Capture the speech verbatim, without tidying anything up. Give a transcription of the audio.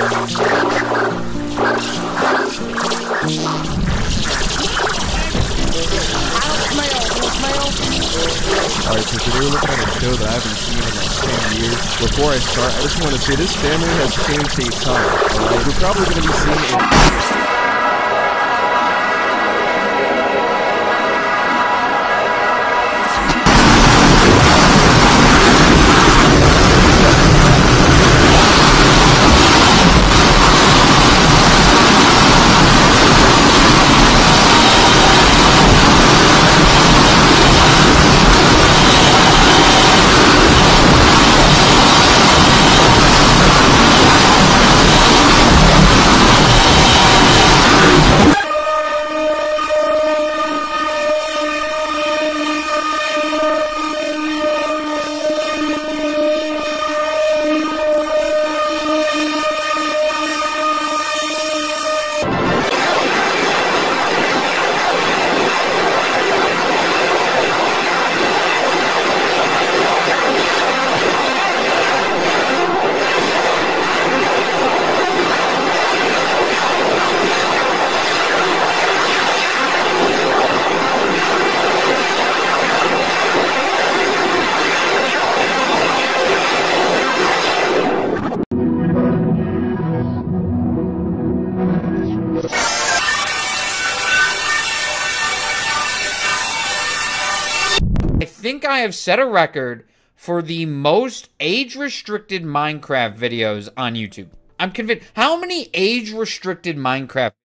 Alright, so today we're looking at a show that I haven't seen in like ten years. Before I start, I just want to say this family has changed a ton. Alright, we're probably going to be seeing it. I think I have set a record for the most age-restricted Minecraft videos on YouTube. I'm convinced. How many age-restricted Minecraft